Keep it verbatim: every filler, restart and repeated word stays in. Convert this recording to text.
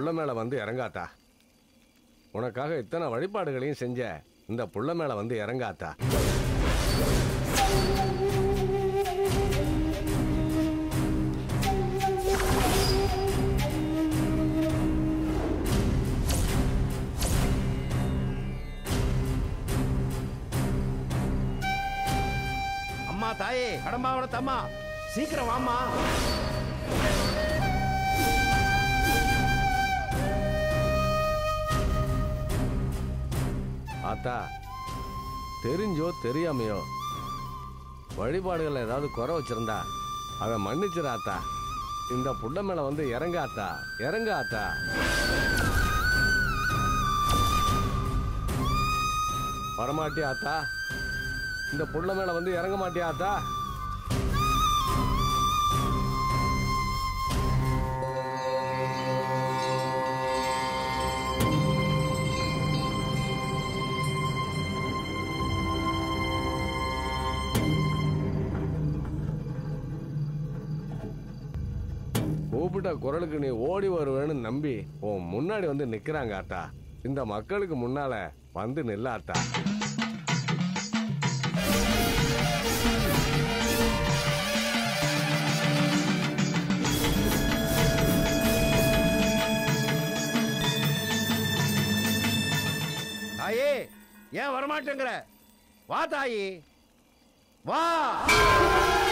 புள்ள மேல வந்து இறங்காத்தா. உனக்காக இத்தனை வழிபாடுகளையும் செஞ்ச இந்த புள்ள மேல வந்து இறங்காத்தா. அம்மா தாயே, கடம்பாவோட தம்மா, சீக்கிரம் வாம்மா. ஆத்தா, தெரிஞ்சோ தெரியாமையோ வழிபாடுகள் ஏதாவது குறை வச்சிருந்தா அதை மன்னிச்சிடாத்தா. இந்த புள்ள மேல வந்து இறங்காத்தா, இறங்காத்தா. வரமாட்டியா ஆத்தா? இந்த புள்ள மேல வந்து இறங்க மாட்டியா ஆத்தா? கூப்பிட்ட குரலுக்கு நீ ஓடி வருவேன்னு நம்பி உன் முன்னாடி வந்து நிக்கிறாங்க ஆத்தா. இந்த மக்களுக்கு முன்னால வந்து நில்லாத்தா. தாயே, ஏன் வரமாட்டேங்கிற? வா தாயி, வா.